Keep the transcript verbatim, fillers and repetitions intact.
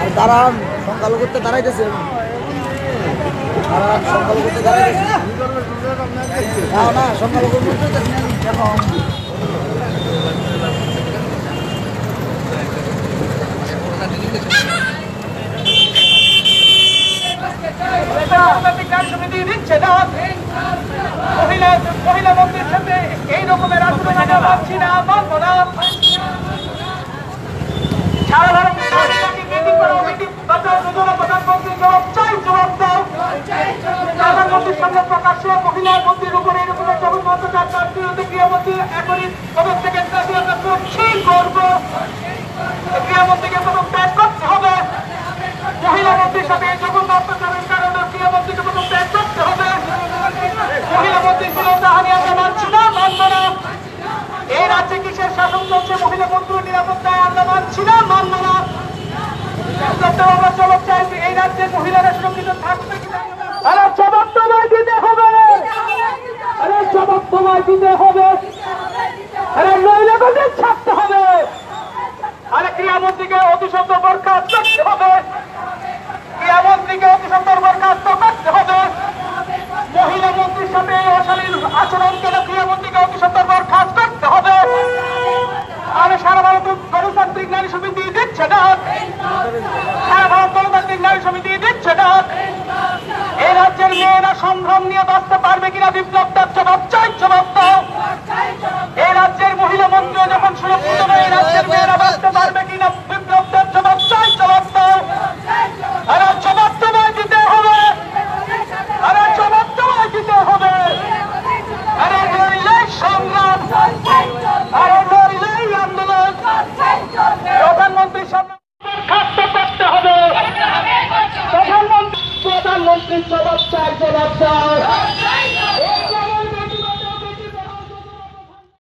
দাঁড়ান, সংখ্যালঘুতে দাঁড়াইতেছে, দাঁড়ান, সংখ্যালঘুতে দাঁড়াইতেছে না, না সংখ্যালঘু সমিতি দিচ্ছে না, মহিলা মহিলা মন্ত্রীর সাথে এই রকমের আচরণ আমরা মানছি না, মানব না। সারা ভারত মিটিং করো, মিটিং বাঁচাও যোজনা প্রধানমন্ত্রী জবাব চাই, জবাব দাও। প্রধানমন্ত্রীর সামনে প্রকাশ্যে মহিলা মন্ত্রীর উপরে এরকম জগৎ মন্ত্রচার তার বিরুদ্ধে গৃহমন্ত্রী এখনই পদত্যাগের দাবি আমরা করছি, করবো। গৃহমন্ত্রীকে প্রথম ত্যাগ করতে হবে। মহিলা মন্ত্রীর সাথে এই জঘন্য অত্যাচারের কারণে গৃহমন্ত্রীকে প্রথম ত্যাগ করতে হবে। মহিলা মন্ত্রী ছিল তাহানি আমরা মানছি না, মানব না। এই রাজ্যে কিসের শাসন চলছে? মহিলা মন্ত্রীর নিরাপত্তায় আমরা মানছি না, মানব না। আমরা জবাব চাইছি, এই রাজ্যে মহিলারা সুরক্ষিত থাকবে কিনা? আরে জবাব তোমায় দিতে হবে, আরে জবাব তোমায় দিতে হবে, আরে মহিলাদের ছাড়তে হবে, আরে ক্রীড়ামন্ত্রীকে অতি সত্তর বরখাস্ত করতে হবে, ক্রীড়ামন্ত্রীকে অতি সত্তর বরখাস্ত করতে হবে। মহিলা মন্ত্রীর সাথে অশালীন আচরণ কেন ক্রীড়ামন্ত্রীকে অতি সত্তর বরখাস্ত করতে হবে। আরে সারা ভারত গণতান্ত্রিক নারী সমিতি দিচ্ছে না, সারা ভারত গণতান্ত্রিক নারী সমিতি দিচ্ছে না। এই রাজ্যের মেয়েরা সম্ভ্রম নিয়ে বাঁচতে পারবে কিনা? বিপ্লব তার জবাব চাই, জবাব দাও। এই রাজ্যের মহিলা মন্ত্রী যখন সুরক্ষিত নয়, এই রাজ্যের মেয়েরা বাঁচতে পারবে কিনা? বিপ্লব তার জবাব চাই, জবাব দাও। আরে জবাব তোমায় দিতে হবে, আরে জবাব তোমায় দিতে হবে। আরে নইলেই সংগ্রাম, আরে নইলেই আন্দোলন। প্রধানমন্ত্রীর সামনে বরখাস্ত করতে হবে, প্রধানমন্ত্রী প্রধানমন্ত্রীর জবাব চাই, জবাব দাও।